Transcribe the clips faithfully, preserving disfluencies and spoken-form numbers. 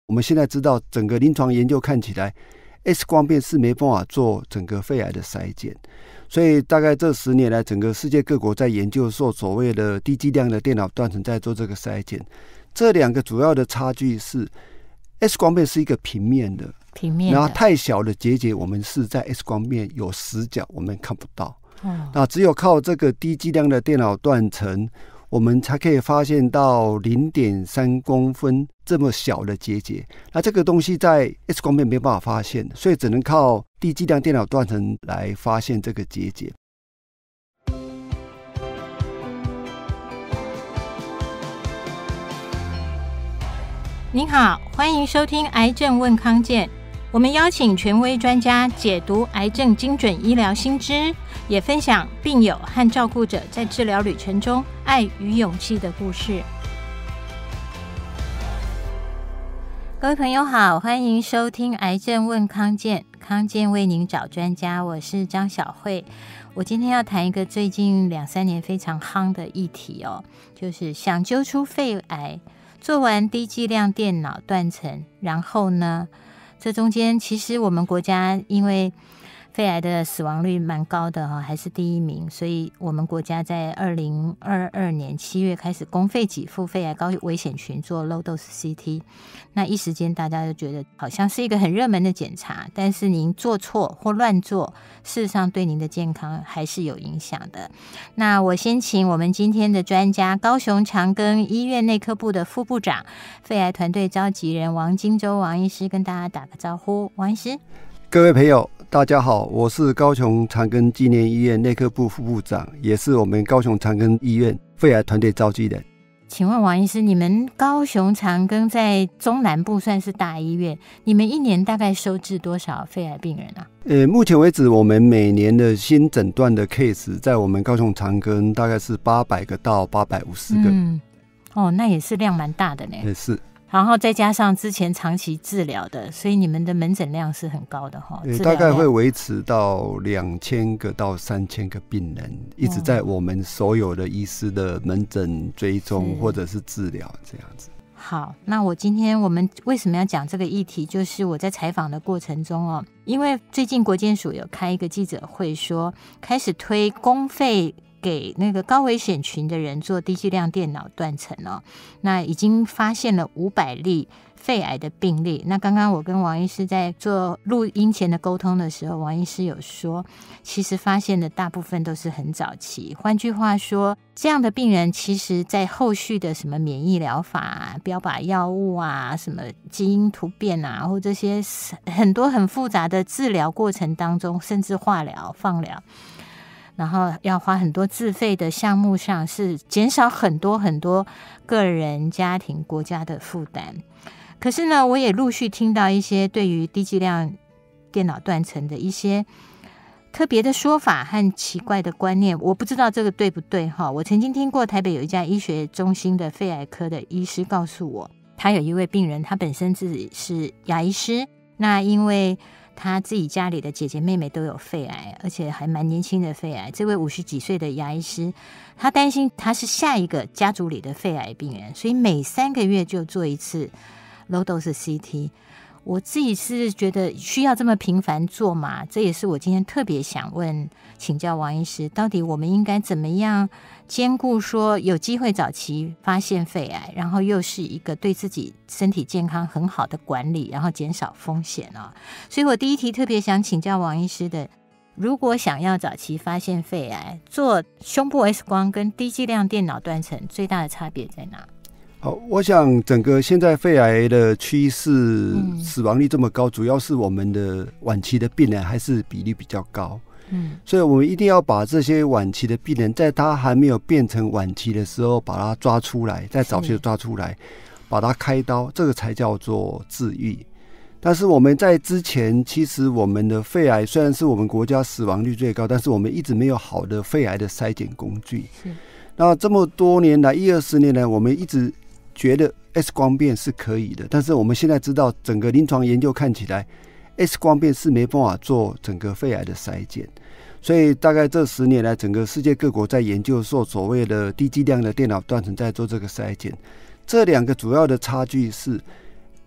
我们现在知道整个临床研究看起来 X 光片是没办法做整个肺癌的筛检，所以大概这十年来整个世界各国在研究做所谓的低剂量的电脑断层在做这个筛检。这两个主要的差距是 X 光片是一个平面的， 平面的， 然后太小的结节我们是在 X 光片有死角我们看不到、哦、那只有靠这个低剂量的电脑断层我们才可以发现到 零点三公分这么小的结节，那这个东西在 X 光片没办法发现，所以只能靠低剂量电脑断层来发现这个结节。 您好，欢迎收听癌症问康健，我们邀请权威专家解读癌症精准医疗新知，也分享病友和照顾者在治疗旅程中爱与勇气的故事。各位朋友好，欢迎收听癌症问康健，康健为您找专家，我是张晓慧。我今天要谈一个最近两三年非常夯的议题哦，就是想揪出肺癌，做完低剂量电脑断层，然后呢，这中间其实我们国家因为肺癌的死亡率蛮高的哈，还是第一名，所以我们国家在二零二二年七月开始公费给付肺癌高危险群做 low dose C T， 那一时间大家就觉得好像是一个很热门的检查，但是您做错或乱做，事实上对您的健康还是有影响的。那我先请我们今天的专家，高雄长庚医院内科部的副部长、肺癌团队召集人王金洲王医师跟大家打个招呼。王医师， 各位朋友大家好，我是高雄长庚纪念医院内科部副部长，也是我们高雄长庚医院肺癌团队召集人。 请问王医师，你们高雄长庚在中南部算是大医院，你们一年大概收治多少肺癌病人啊？ 呃，目前为止我们每年的新诊断的 case 在我们高雄长庚大概是八百个到八百五十个。 嗯，哦，那也是量蛮大的呢。 也是， 然后再加上之前长期治疗的，所以你们的门诊量是很高的哈。 大概会维持到两千个到三千个病人，一直在我们所有的医师的门诊追踪或者是治疗这样子。 好，那我今天我们为什么要讲这个议题，就是我在采访的过程中哦，因为最近国健署有开一个记者会说，开始推公费给那个高危险群的人做低剂量电脑断层哦，那已经发现了五百例肺癌的病例。那刚刚我跟王医师在做录音前的沟通的时候，王医师有说，其实发现的大部分都是很早期。换句话说，这样的病人其实在后续的什么免疫疗法、啊、标靶药物啊、什么基因突变啊，或这些很多很复杂的治疗过程当中，甚至化疗、放疗，然后要花很多自费的项目上，是减少很多很多个人、家庭、国家的负担。可是呢，我也陆续听到一些对于低剂量电脑断层的一些特别的说法和奇怪的观念，我不知道这个对不对哈。我曾经听过台北有一家医学中心的肺癌科的医师告诉我，他有一位病人，他本身自己是牙医师，那因为他自己家里的姐姐妹妹都有肺癌，而且还蛮年轻的肺癌。这位五十几岁的牙医师，他担心他是下一个家族里的肺癌病人，所以每三个月就做一次 low dose C T。我自己是觉得需要这么频繁做嘛？这也是我今天特别想问请教王医师，到底我们应该怎么样兼顾说有机会早期发现肺癌，然后又是一个对自己身体健康很好的管理，然后减少风险啊。所以我第一题特别想请教王医师的，如果想要早期发现肺癌，做胸部 X 光跟低剂量电脑断层最大的差别在哪？ 好，我想整个现在肺癌的趋势，死亡率这么高，主要是我们的晚期的病人还是比例比较高。嗯，所以我们一定要把这些晚期的病人，在他还没有变成晚期的时候，把他抓出来，在早期抓出来，把他开刀，这个才叫做治愈。但是我们在之前，其实我们的肺癌虽然是我们国家死亡率最高，但是我们一直没有好的肺癌的筛检工具。那这么多年来，一二十年来，我们一直觉得 X 光片是可以的，但是我们现在知道整个临床研究看起来 X 光片是没办法做整个肺癌的筛检，所以大概这十年来整个世界各国在研究做所谓的低剂量的电脑断层在做这个筛检。这两个主要的差距是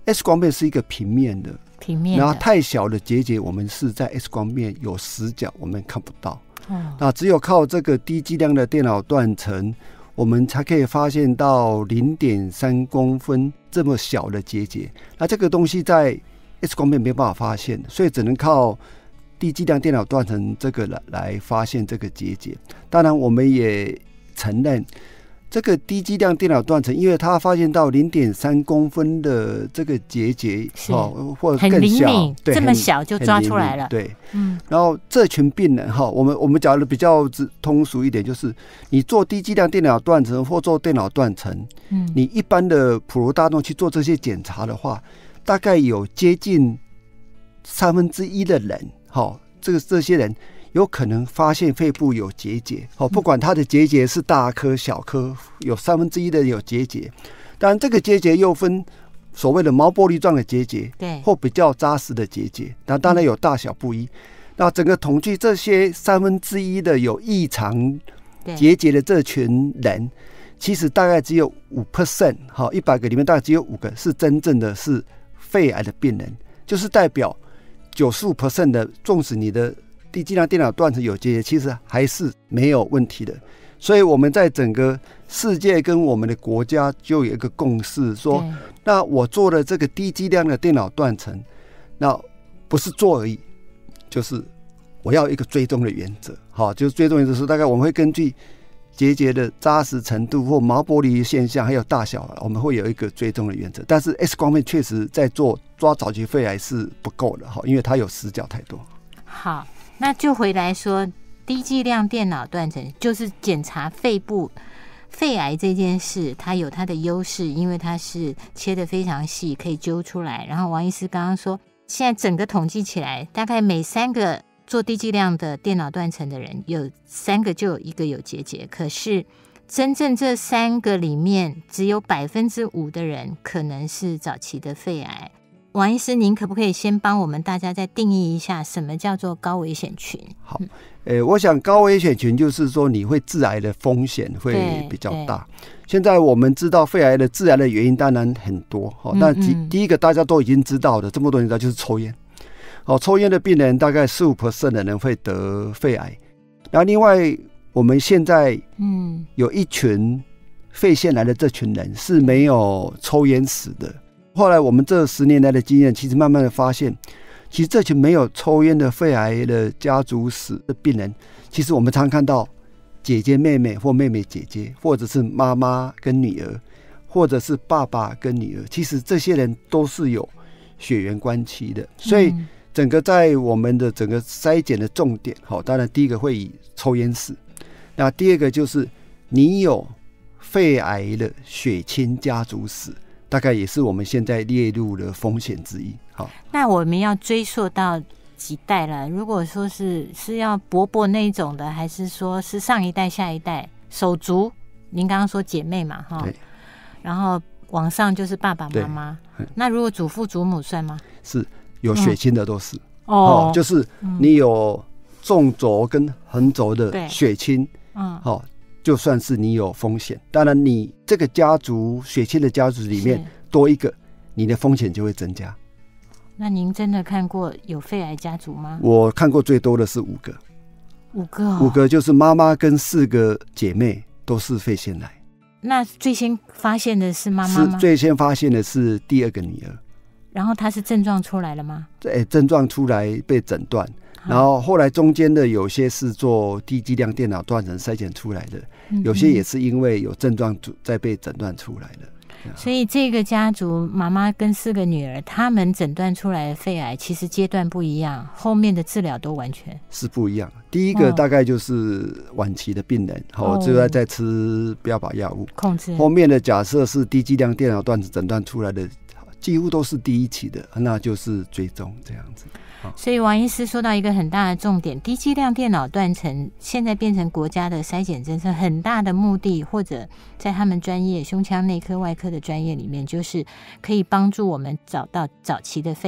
X 光片是一个平面的， 平面的， 然后太小的结节，我们是在 X 光片有死角，我们看不到。哦，那只有靠这个低剂量的电脑断层，我们才可以发现到 零点三公分这么小的结节。那这个东西在 X 光片没办法发现，所以只能靠低剂量电脑断层这个 来, 来发现这个结节。当然，我们也承认。这个低剂量电脑断层，因为它发现到 零点三公分的这个结节，哦，或者更小，对， 这么小就抓出来了。 对，嗯。然后这群病人哈，我们我们讲的比较通俗一点，就是你做低剂量电脑断层或做电脑断层，嗯，你一般的普罗大众去做这些检查的话，大概有接近三分之一的人，哈，这个这些人。有可能发现肺部有结节，不管它的结节是大颗小颗，有三分之一的有结节。当然，这个结节又分所谓的毛玻璃状的结节，对，或比较扎实的结节。那当然有大小不一。那整个统计这些三分之一的有异常结节的这群人，其实大概只有五 percent， 哈，一百个里面大概只有五个是真正的是肺癌的病人，就是代表九十五 percent 的，纵使你的低剂量电脑断层有结节，其实还是没有问题的。所以我们在整个世界跟我们的国家就有一个共识，说那我做了这个低剂量的电脑断层，那不是做而已，就是我要一个追踪的原则。好，就是追踪原则是大概我们会根据结节的扎实程度或毛玻璃现象还有大小，我们会有一个追踪的原则。但是 X 光片确实在做抓早期肺癌是不够的，因为它有死角太多。 好，那就回来说，低剂量电脑断层就是检查肺部肺癌这件事，它有它的优势，因为它是切得非常细，可以揪出来。然后王医师刚刚说，现在整个统计起来，大概每三个做低剂量的电脑断层的人，有三个就有一个有结节。可是真正这三个里面，只有百分之五的人可能是早期的肺癌。王医师，您可不可以先帮我们大家再定义一下，什么叫做高危险群？ 好，欸、我想高危险群就是说你会致癌的风险会比较大。现在我们知道肺癌的致癌的原因当然很多，那第第一个大家都已经知道的，这么多人知道就是抽烟。哦，抽烟的病人大概百分之十五 的人会得肺癌。然后另外我们现在嗯有一群肺腺癌的这群人是没有抽烟史的。后来我们这十年来的经验，其实慢慢的发现，其实这群没有抽烟的肺癌的家族史的病人，其实我们常看到姐姐妹妹或妹妹姐姐，或者是妈妈跟女儿，或者是爸爸跟女儿，其实这些人都是有血缘关系的。所以整个在我们的整个筛检的重点，好，当然第一个会以抽烟史，那第二个就是你有肺癌的血亲家族史。大概也是我们现在列入的风险之一。好， 那我们要追溯到几代了？如果说是是要伯伯那一种的，还是说是上一代、下一代？手足，您刚刚说姐妹嘛，哈，然后往上就是爸爸妈妈。那如果祖父祖母算吗？ 是有血亲的都是、嗯、哦，就是你有纵轴跟横轴的血亲，嗯，好。就算是你有风险，当然你这个家族血亲的家族里面多一个，你的风险就会增加。 那您真的看过有肺癌家族吗？ 我看过最多的是五个， 五个、哦， 五个就是妈妈跟四个姐妹都是肺腺癌。 那最先发现的是妈妈吗？ 是最先发现的是第二个女儿。 然后她是症状出来了吗？ 对，症状出来被诊断。然后后来中间的有些是做低剂量电脑断层筛检出来的，有些也是因为有症状再被诊断出来的。 所以这个家族妈妈跟四个女儿，他们诊断出来的肺癌其实阶段不一样，后面的治疗都完全是不一样。第一个大概就是晚期的病人，哦，就在在吃标靶药物控制。 后面的假设是低剂量电脑断层诊断出来的，几乎都是第一期的，那就是追踪这样子。 所以王医师说到一个很大的重点，低剂量电脑断层现在变成国家的筛检政策很大的目的，或者在他们专业胸腔内科外科的专业里面，就是可以帮助我们找到早期的肺癌哦。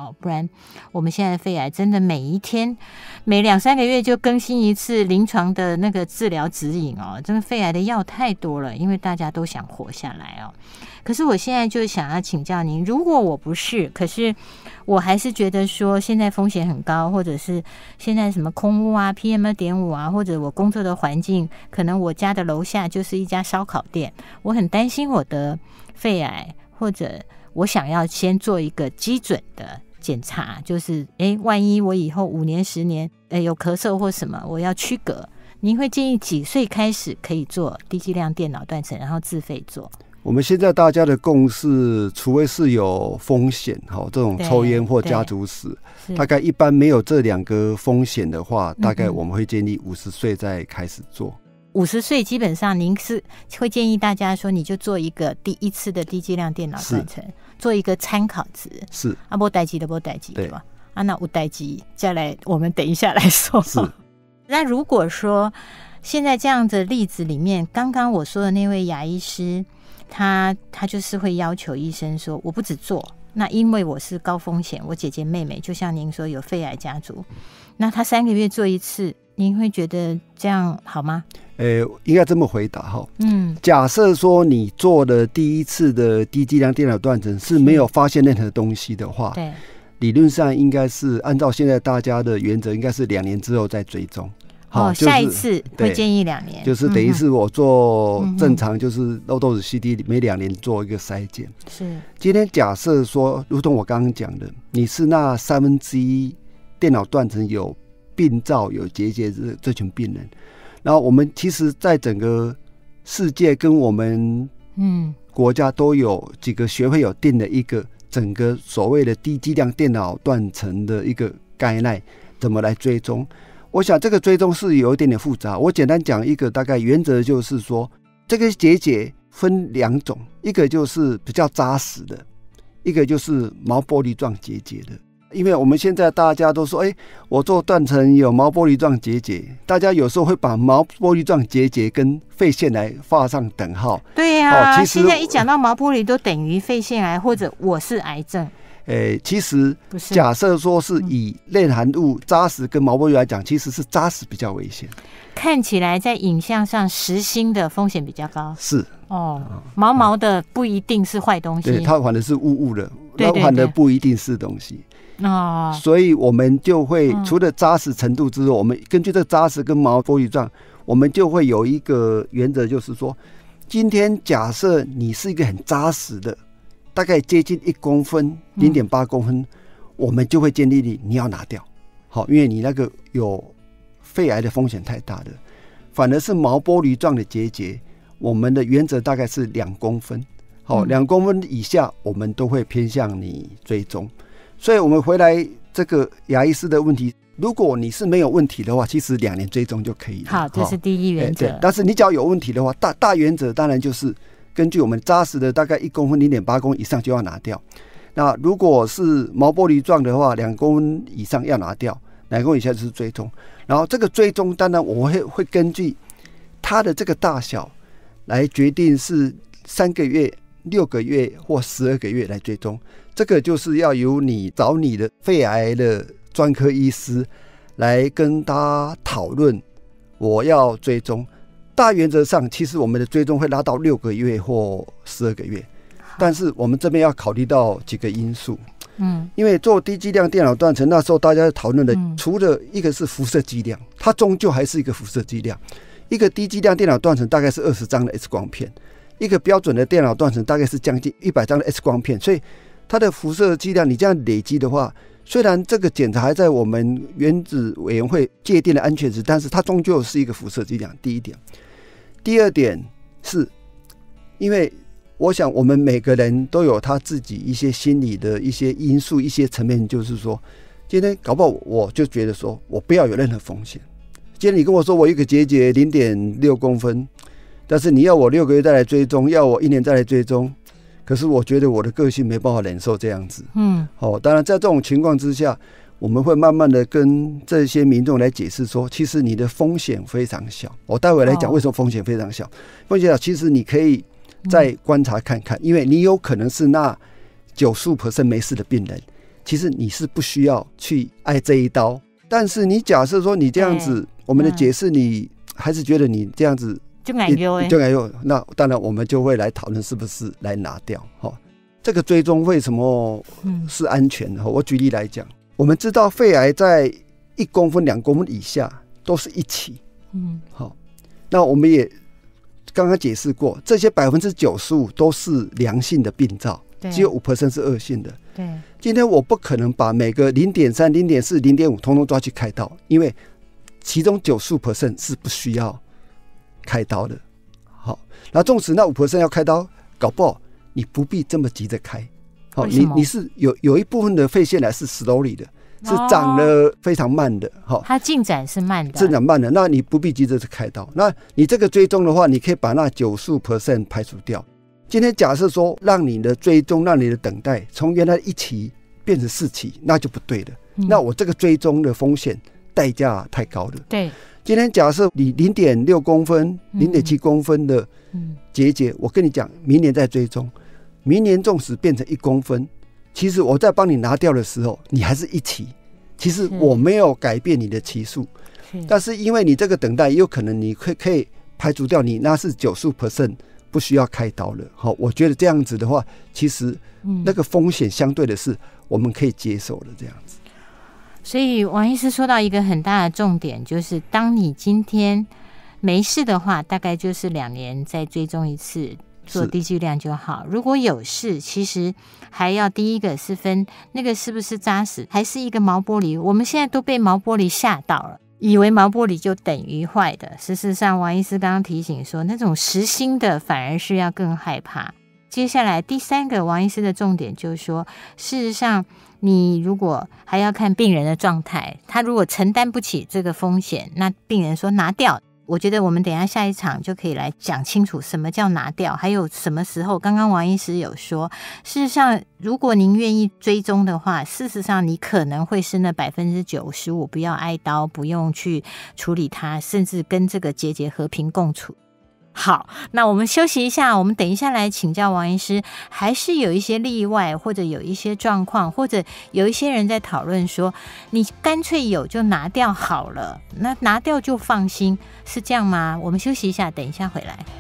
好，不然我们现在肺癌真的每一天每两三个月就更新一次临床的那个治疗指引哦，这个肺癌的药太多了，因为大家都想活下来哦。可是我现在就想要请教您，如果我不是，可是我还是觉得说现在风险很高，或者是现在什么空污啊 P M 二点五 啊，或者我工作的环境，可能我家的楼下就是一家烧烤店，我很担心我的肺癌，或者我想要先做一个基准的检查，就是诶万一我以后五年十年诶有咳嗽或什么，我要区隔，您会建议几岁开始可以做低剂量电脑断层，然后自费做？ 我们现在大家的共识，除非是有风险，这种抽烟或家族史，大概一般没有这两个风险的话，大概我们会建议五十岁再开始做。 五十岁基本上您是会建议大家说，你就做一个第一次的低剂量电脑断层，做一个参考值， 是啊，没代志的没代志，对吧？啊，那有代志再来，我们等一下来说。 是。 那如果说现在这样的例子里面，刚刚我说的那位牙医师，他他就是会要求医生说，我不只做，那因为我是高风险，我姐姐妹妹就像您说有肺癌家族，那他三个月做一次，您会觉得这样好吗？ 呃，应该这么回答哈。 嗯， 假设说你做的第一次的低剂量电脑断层是没有发现任何东西的话， 对， 理论上应该是按照现在大家的原则，应该是两年之后再追踪。 哦，就是、下一次会建议两年， 就是等于是我做正常，就是漏斗子 C T 每两年做一个筛检。 是， 今天假设说，如同我刚刚讲的，你是那三分之一电脑断层有病灶、有结节这这群病人，然后我们其实在整个世界跟我们嗯国家都有几个学会有定的一个整个所谓的低剂量电脑断层的一个概念，怎么来追踪？我想这个追踪是有一点点复杂，我简单讲一个大概原则，就是说这个结节分两种，一个就是比较扎实的，一个就是毛玻璃状结节的。因为我们现在大家都说，哎，我做断层有毛玻璃状结节，大家有时候会把毛玻璃状结节跟肺腺癌画上等号。 对呀、啊哦，其实现在一讲到毛玻璃都等于肺腺癌或者我是癌症。 诶、欸，其实假设说是以内含物扎实跟毛玻璃来讲，其实是扎实比较危险。 看起来在影像上实心的风险比较高。 是哦，毛毛的不一定是坏东西， 对，它反的是雾雾的，它反的不一定是东西。 哦， 所以我们就会除了扎实程度之后，我们根据这扎实跟毛玻璃状，我们就会有一个原则，就是说，今天假设你是一个很扎实的。大概接近一公分，零点八公分、嗯，我们就会建议你你要拿掉，好，因为你那个有肺癌的风险太大了。反而是毛玻璃状的结节，我们的原则大概是两公分，好，两公分以下我们都会偏向你追踪。所以我们回来这个牙医师的问题，如果你是没有问题的话，其实两年追踪就可以了。 好，这是第一原则。 欸、但是你只要有问题的话，大大原则当然就是。根据我们扎实的大概一公分零点八公分以上就要拿掉，那如果是毛玻璃状的话，两公分以上要拿掉，两公分以下就是追踪。然后这个追踪当然我会会根据它的这个大小来决定是三个月、六个月或十二个月来追踪。这个就是要由你找你的肺癌的专科医师来跟他讨论，我要追踪。大原则上，其实我们的追踪会拉到六个月或十二个月，但是我们这边要考虑到几个因素。嗯，因为做低剂量电脑断层，那时候大家讨论的，嗯、除了一个是辐射剂量，它终究还是一个辐射剂量。一个低剂量电脑断层大概是二十张的 X 光片，一个标准的电脑断层大概是将近一百张的 X 光片，所以它的辐射剂量你这样累积的话，虽然这个检查还在我们原子委员会界定的安全值，但是它终究是一个辐射剂量。第一点。第二点是，因为我想我们每个人都有他自己一些心理的一些因素、一些层面，就是说，今天搞不好我就觉得说我不要有任何风险。今天你跟我说我一个结节零点六公分，但是你要我六个月再来追踪，要我一年再来追踪，可是我觉得我的个性没办法忍受这样子。嗯，好、哦，当然在这种情况之下。我们会慢慢的跟这些民众来解释说，其实你的风险非常小。我待会来讲为什么风险非常小。风险小，其实你可以再观察看看，因为你有可能是那 百分之九十五 没事的病人， 其实你是不需要去挨这一刀。但是你假设说你这样子，我们的解释你还是觉得你这样子就难用， 就难用，那当然我们就会来讨论是不是来拿掉。这个追踪为什么是安全的？我举例来讲，我们知道肺癌在一公分、两公分以下都是一期。嗯，好，那我们也刚刚解释过，这些百分之九十五都是良性的病灶，只有五 percent 是恶性的。 对， 今天我不可能把每个零点三、零点四、零点五通通抓去开刀，因为其中九十五 percent 是不需要开刀的。好，那纵使那五 percent 要开刀，搞不好你不必这么急着开。好，你你是有有一部分的肺腺癌是 slowly 的，是长得非常慢的。好， 它进展是慢的， 进展慢的，那你不必急着去开刀。那你这个追踪的话，你可以把那九十五 percent 排除掉。今天假设说让你的追踪，让你的等待从原来一期变成四期，那就不对了。嗯、那我这个追踪的风险代价太高了。 对， 今天假设你零点六公分、零点七公分的结节，我跟你讲，明年再追踪，明年纵使变成一公分，其实我在帮你拿掉的时候，你还是一期。其实我没有改变你的期数，但是因为你这个等待，也有可能你可以可以排除掉你那是九十五 percent。不需要开刀了。好，我觉得这样子的话，其实那个风险相对的是我们可以接受的这样子。 所以王医师说到一个很大的重点，就是当你今天没事的话，大概就是两年再追踪一次，做低剂量就好。如果有事，其实还要第一个是分那个是不是扎实，还是一个毛玻璃。我们现在都被毛玻璃吓到了，以为毛玻璃就等于坏的。事实上，王医师刚刚提醒说，那种实心的反而是要更害怕。接下来第三个，王医师的重点就是说，事实上你如果还要看病人的状态，他如果承担不起这个风险，那病人说拿掉。我觉得我们等一下下一场就可以来讲清楚什么叫拿掉，还有什么时候。刚刚王医师有说，事实上如果您愿意追踪的话，事实上你可能会是那百分之九十五不要挨刀，不用去处理它，甚至跟这个结节和平共处。好，那我们休息一下，我们等一下来请教王医师，还是有一些例外，或者有一些状况，或者有一些人在讨论说，你干脆有就拿掉好了，那拿掉就放心，是这样吗？我们休息一下，等一下回来。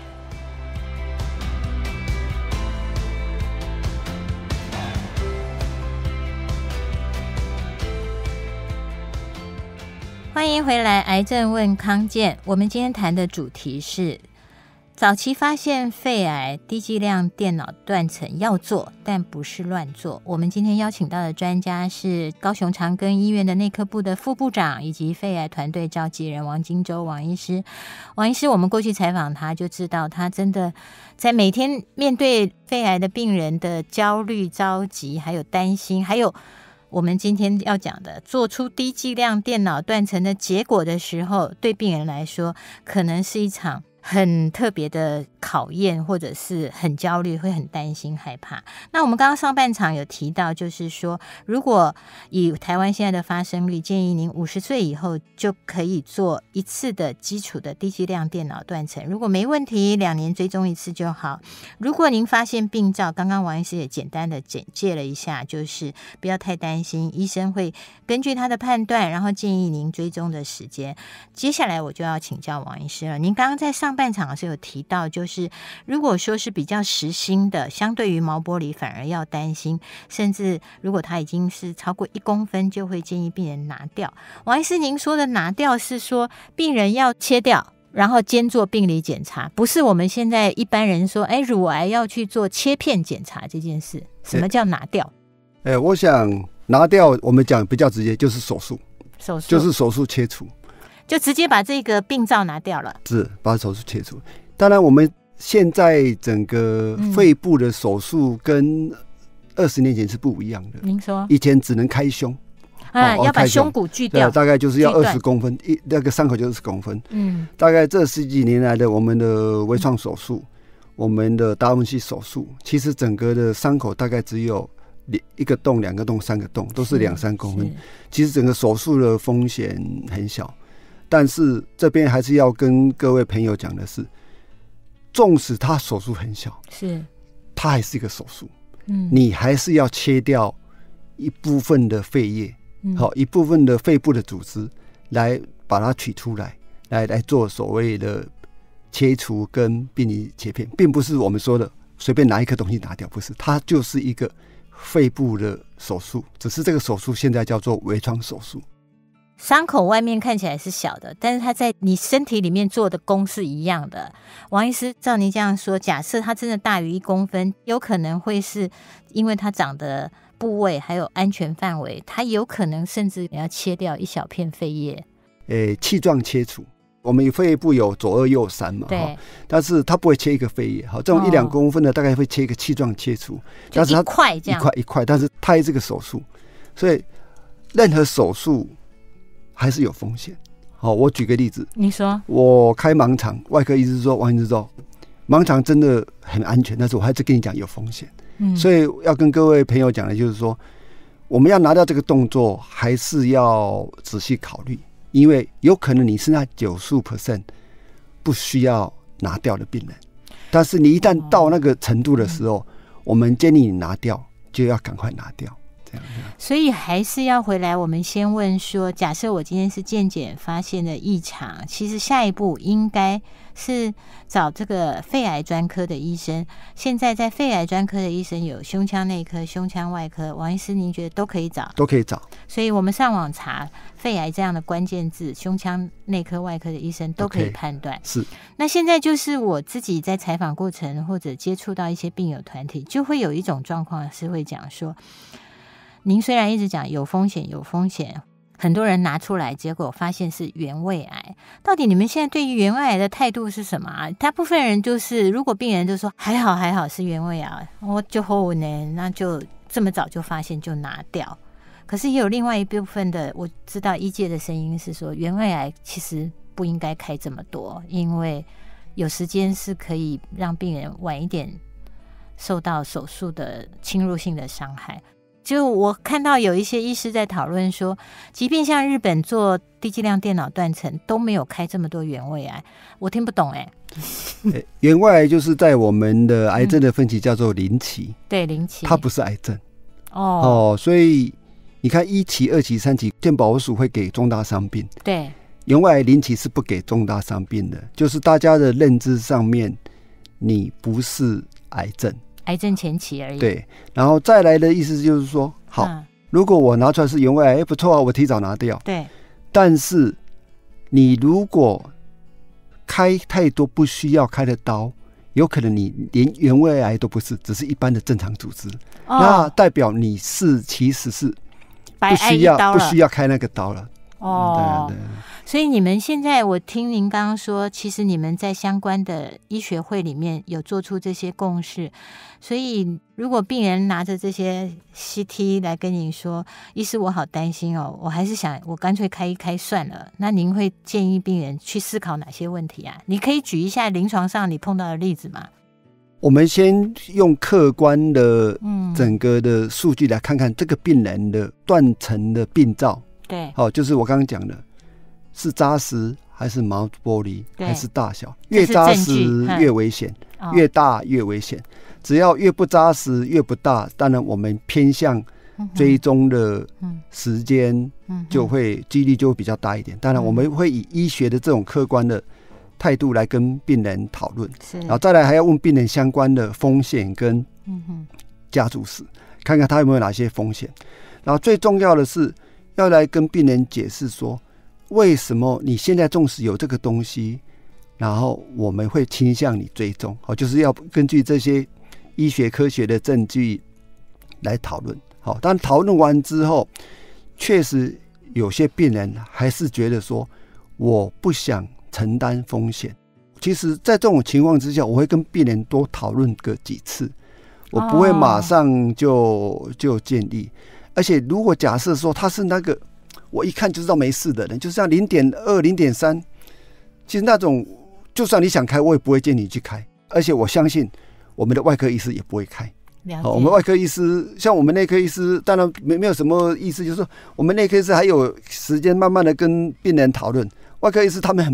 欢迎回来，癌症问康健。我们今天谈的主题是早期发现肺癌，低剂量电脑断层要做，但不是乱做。我们今天邀请到的专家是高雄长庚医院的内科部的副部长，以及肺癌团队召集人王金洲王医师。王医师，我们过去采访他就知道，他真的在每天面对肺癌的病人的焦虑、着急，还有担心，还有我们今天要讲的做出低剂量电脑断层的结果的时候，对病人来说可能是一场很特别的考验，或者是很焦虑，会很担心害怕。那我们刚刚上半场有提到，就是说如果以台湾现在的发生率，建议您五十岁以后就可以做一次的基础的低剂量电脑断层，如果没问题，两年追踪一次就好。如果您发现病灶，刚刚王医师也简单的简介了一下，就是不要太担心，医生会根据他的判断，然后建议您追踪的时间。接下来我就要请教王医师了，您刚刚在上半场是有提到，就是如果说是比较实心的，相对于毛玻璃反而要担心，甚至如果它已经是超过一公分，就会建议病人拿掉。王医师，您说的拿掉是说病人要切掉，然后兼做病理检查，不是我们现在一般人说，哎，乳癌要去做切片检查这件事。什么叫拿掉？ 哎，我想拿掉，我们讲比较直接，就是手术， 手术就是手术切除。 就直接把这个病灶拿掉了， 是把手术切除。当然，我们现在整个肺部的手术跟二十年前是不一样的。 您说， 以前只能开胸， 啊，哦、要把胸骨锯掉， 大概就是要二十公分，一那个伤口就二十公分。嗯，大概这十几年来的我们的微创手术，嗯、我们的达文西手术，其实整个的伤口大概只有一个洞、两个洞、三个洞，都是两三公分。其实整个手术的风险很小。但是这边还是要跟各位朋友讲的是，纵使他手术很小， 是， 他还是一个手术，嗯，你还是要切掉一部分的肺叶，好、嗯，一部分的肺部的组织来把它取出来，来来做所谓的切除跟病理切片，并不是我们说的随便拿一颗东西拿掉，不是，它就是一个肺部的手术，只是这个手术现在叫做微创手术。 伤口外面看起来是小的，但是它在你身体里面做的功是一样的。王医师，照您这样说，假设它真的大于一公分，有可能会是因为它长的部位还有安全范围，它有可能甚至要切掉一小片肺叶。 诶，气状切除，我们肺部有左二右三嘛， 对， 但是它不会切一个肺叶，好，这种一两公分的大概会切一个气状切除， 就一块这样， 一块一块，但是胎这个手术，所以任何手术还是有风险。好，我举个例子， 你说， 我开盲肠，外科医师说，王医师说，盲肠真的很安全，但是我还是跟你讲有风险。嗯，所以要跟各位朋友讲的就是说，我们要拿掉这个动作，还是要仔细考虑，因为有可能你是那 百分之九十五 不需要拿掉的病人，但是你一旦到那个程度的时候，哦嗯、我们建议你拿掉，就要赶快拿掉。 所以还是要回来，我们先问说，假设我今天是健检发现的异常，其实下一步应该是找这个肺癌专科的医生。现在在肺癌专科的医生有胸腔内科、胸腔外科，王医师您觉得都可以找？ 都可以找。所以我们上网查肺癌这样的关键字，胸腔内科、外科的医生都可以判断。 是。 那现在就是我自己在采访过程或者接触到一些病友团体，就会有一种状况是会讲说，您虽然一直讲有风险有风险，很多人拿出来结果发现是原位癌，到底你们现在对于原位癌的态度是什么啊？大部分人就是如果病人就说还好还好是原位癌，我就后呢那就这么早就发现就拿掉。可是也有另外一部分的，我知道医界的声音是说，原位癌其实不应该开这么多，因为有时间是可以让病人晚一点受到手术的侵入性的伤害。就我看到有一些医师在讨论说，即便像日本做低剂量电脑断层都没有开这么多原位癌，我听不懂哎、 欸。原位癌就是在我们的癌症的分期叫做零期、嗯， 对零期， 它不是癌症哦, 哦，所以你看一期、二期、三期，健保署会给重大伤病， 对， 原位癌零期是不给重大伤病的，就是大家的认知上面，你不是癌症。 癌症前期而已。 对，然后再来的意思就是说，好，嗯、如果我拿出来是原位癌，不错啊，我提早拿掉。 对， 但是你如果开太多不需要开的刀，有可能你连原位癌都不是，只是一般的正常组织，哦、那代表你是其实是不需要不需要开那个刀了。 哦、 嗯，对对。 所以你们现在，我听您刚刚说，其实你们在相关的医学会里面有做出这些共识。所以如果病人拿着这些 C T 来跟您说，医师我好担心哦，我还是想我干脆开一开算了，那您会建议病人去思考哪些问题啊？你可以举一下临床上你碰到的例子吗？ 我们先用客观的整个的数据来看看这个病人的断层的病灶。 对， 好，就是我刚刚讲的，是扎实还是毛玻璃还是大小，越扎实越危险，越大越危险。只要越不扎实越不大，当然我们偏向追踪的时间就会几率就会比较大一点。当然我们会以医学的这种客观的态度来跟病人讨论，然后再来还要问病人相关的风险跟家族史，看看他有没有哪些风险。然后最重要的是要来跟病人解释说，为什么你现在纵使有这个东西，然后我们会倾向你追踪，好，就是要根据这些医学科学的证据来讨论。好，但讨论完之后，确实有些病人还是觉得说，我不想承担风险。其实，在这种情况之下，我会跟病人多讨论个几次，我不会马上就就建议。而且，如果假设说他是那个我一看就知道没事的人，就像零点二、零点三，其实那种就算你想开，我也不会建议你去开。而且我相信我们的外科医师也不会开。好，我们外科医师像我们内科医师，当然没没有什么意思，就是说我们内科医师还有时间慢慢的跟病人讨论。外科医师他们很忙，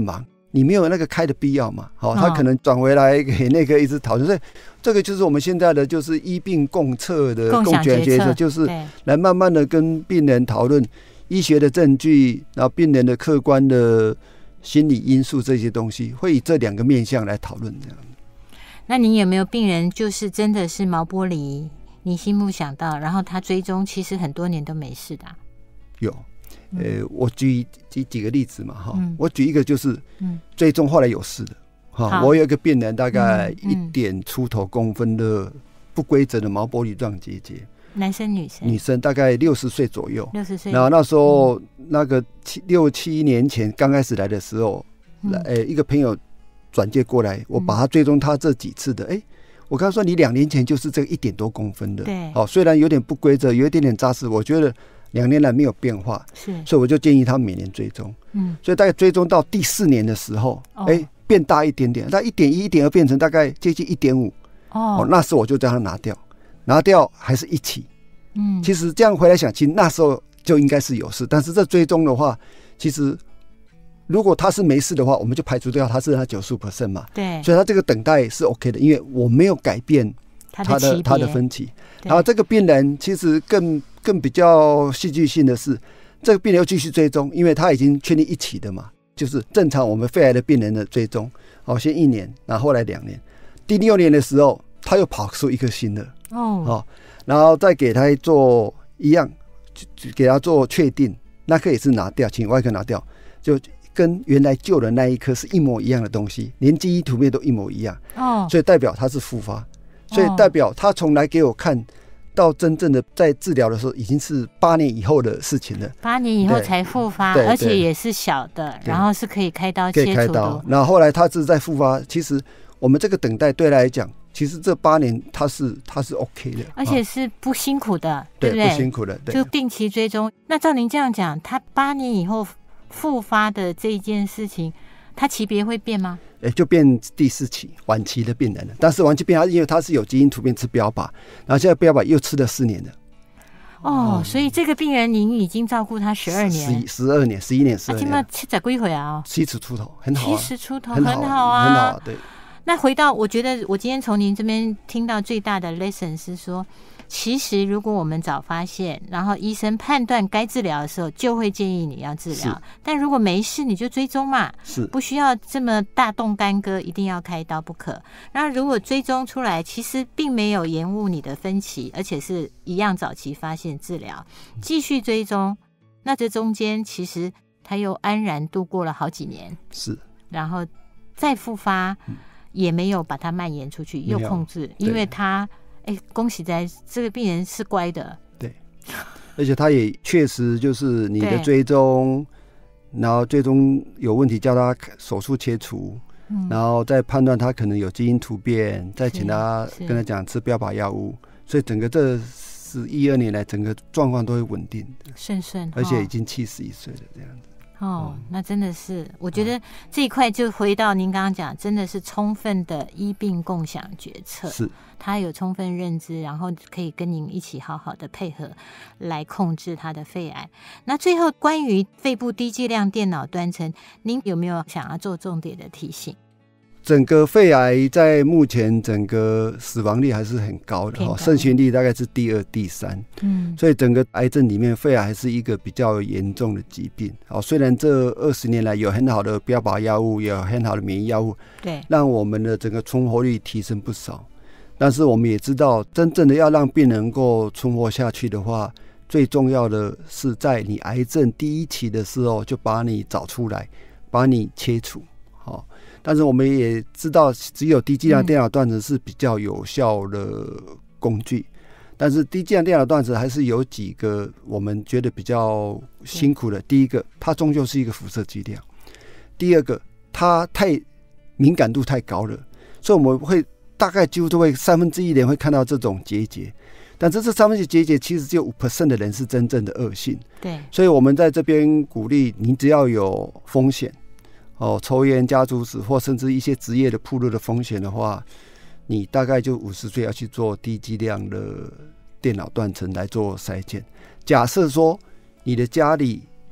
你没有那个开的必要嘛，好、哦，他可能转回来给那个一直讨论，所以这个就是我们现在的就是医病共策的共决决策，就是来慢慢的跟病人讨论医学的证据，然后病人的客观的心理因素这些东西，会以这两个面向来讨论这样。 那你有没有病人就是真的是毛玻璃，你心目想到，然后他追踪其实很多年都没事的、啊？ 有。呃，我举几几个例子嘛，哈、嗯，我举一个就是追踪后来有事的，哈、嗯，我有一个病人大概一点出头公分的不规则的毛玻璃状结节， 男生女生？ 女生，大概六十岁左右， 六十岁。 然后那时候、嗯、那个七六七年前刚开始来的时候，嗯、呃，一个朋友转介过来，我把他追踪他这几次的，哎、欸，我刚说你两年前就是这个一点多公分的， 对， 哦，虽然有点不规则，有一点点扎实，我觉得。两年来没有变化，是，所以我就建议他每年追踪。嗯，所以大概追踪到第四年的时候，哎、哦欸，变大一点点，它一点一、一点二变成大概接近一点五。哦，那时候我就将它拿掉，拿掉还是一起。嗯，其实这样回来想，其实那时候就应该是有事，但是这追踪的话，其实如果他是没事的话，我们就排除掉他是他九十五 percent 嘛。 对， 所以他这个等待是 OK 的，因为我没有改变他的他的分期。然后这个病人其实更。更比较戏剧性的是，这个病人又继续追踪，因为他已经确定一期的嘛，就是正常我们肺癌的病人的追踪，好，先一年，然后后来两年，第六年的时候，他又跑出一个新的哦，哦，然后再给他做一样，给他做确定，那颗也是拿掉，请外科拿掉，就跟原来旧的那一颗是一模一样的东西，连基因图片都一模一样哦，所以代表他是复发，所以代表他从来给我看。到真正的在治疗的时候，已经是八年以后的事情了。 八年以后才复发，而且也是小的，然后是可以开刀切除的。可以开刀。 然后后来他是在复发，其实我们这个等待对他来讲，其实这八年他是他是 OK 的， 而且是不辛苦的， 哦、 对不对？ 不辛苦的，对， 就定期追踪。那照您这样讲，他八年以后复发的这一件事情，他级别会变吗？ 欸、就变第四期晚期的病人了，但是晚期病人因为他是有基因突变吃标靶，然后现在标靶又吃了四年了。 哦，所以这个病人您已经照顾他十二年， 十二年，十一年，十二年， 他七十几岁啊？ 七十出头，很好、啊， 七十出头，很好啊，很好啊， 对。 那回到，我觉得我今天从您这边听到最大的 lesson 是说。其实，如果我们早发现，然后医生判断该治疗的时候，就会建议你要治疗。但如果没事，你就追踪嘛，是不需要这么大动干戈，一定要开刀不可。那如果追踪出来，其实并没有延误你的分期，而且是一样早期发现治疗，继续追踪，那这中间其实他又安然度过了好几年， 是， 然后再复发，也没有把它蔓延出去，又控制，因为他。哎，恭喜在这个病人是乖的， 对，而且他也确实就是你的追踪，然后最终有问题叫他手术切除，嗯、然后再判断他可能有基因突变，再请他跟他讲吃标靶药物，所以整个这十一二年来，整个状况都会稳定的， 顺顺， 而且已经七十一岁了这样子。 哦，那真的是，我觉得这一块就回到您刚刚讲，真的是充分的医病共享决策， 是他有充分认知，然后可以跟您一起好好的配合来控制他的肺癌。那最后关于肺部低剂量电脑断层，您有没有想要做重点的提醒？ 整个肺癌在目前整个死亡率还是很高的，盛行率大概是第二、第三，嗯，所以整个癌症里面，肺癌还是一个比较严重的疾病。好，虽然这二十年来有很好的标靶药物，也有很好的免疫药物， 对， 让我们的整个存活率提升不少。但是我们也知道，真正的要让病人能够存活下去的话，最重要的是在你癌症第一期的时候就把你找出来，把你切除。好。但是我们也知道，只有低剂量电脑断层是比较有效的工具。嗯、但是低剂量电脑断层还是有几个我们觉得比较辛苦的。第一个，它终究是一个辐射剂量；第二个，它太敏感度太高了，所以我们会大概几乎都会三分之一人会看到这种结节。但是这三分之一结节其实只有 百分之五 的人是真正的恶性。 对， 所以我们在这边鼓励你，只要有风险。哦，抽烟、家族史或甚至一些职业的暴露的风险的话，你大概就五十岁要去做低剂量的电脑断层来做筛检。假设说你的家里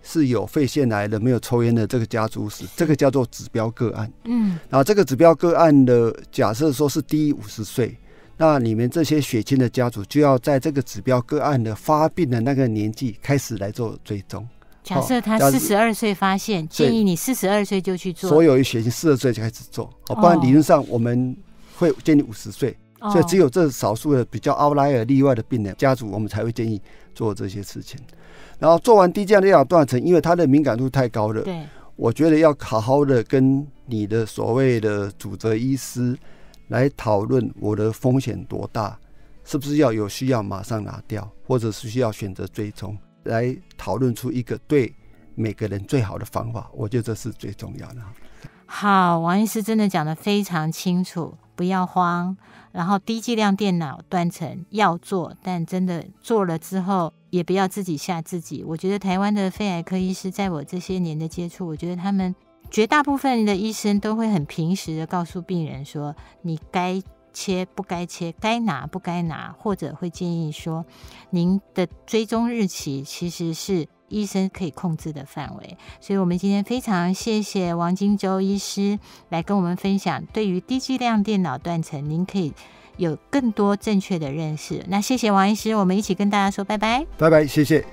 是有肺腺癌的没有抽烟的这个家族史，这个叫做指标个案。 嗯， 然后这个指标个案的假设说是低于五十岁，那你们这些血亲的家族就要在这个指标个案的发病的那个年纪开始来做追踪。 假设他四十二岁发现，建议你四十二岁就去做。 所有血亲四十岁就开始做，不然理论上我们会建议五十岁。所以只有这少数的比较 outlier 例外的病人家族，我们才会建议做这些事情。然后做完低剂量电脑断层，因为它的敏感度太高了， 对， 我觉得要好好的跟你的所谓的主责医师来讨论我的风险多大，是不是要有需要马上拿掉，或者是需要选择追踪，来讨论出一个对每个人最好的方法。我觉得这是最重要的。 好，王医师真的讲得非常清楚，不要慌。然后低剂量电脑断层要做，但真的做了之后也不要自己吓自己。我觉得台湾的肺癌科医师在我这些年的接触，我觉得他们绝大部分的医生都会很平实的告诉病人说，你该切不该切，该拿不该拿，或者会建议说您的追踪日期其实是医生可以控制的范围。所以我们今天非常谢谢王金州医师来跟我们分享，对于低剂量电脑断层您可以有更多正确的认识。那谢谢王医师，我们一起跟大家说拜拜。 拜拜，谢谢。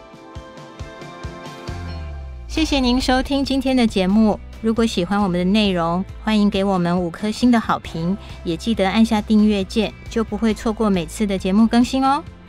谢谢您收听今天的节目，如果喜欢我们的内容，欢迎给我们五颗星的好评，也记得按下订阅键，就不会错过每次的节目更新哦。